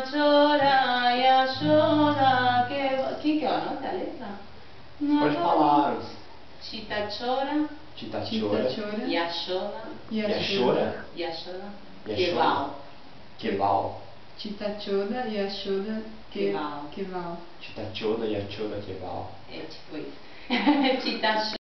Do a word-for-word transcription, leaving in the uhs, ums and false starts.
chora, Yashoda, que... Quem que é a nota, a letra? Não, pode falar. Chita chora. Chita chora. Yashoda. Yashoda. Yashoda. Yashoda. Keval. Chita Choda, Yashoda, Keval. Chita Choda, Yashoda, Keval. É tipo isso. Chita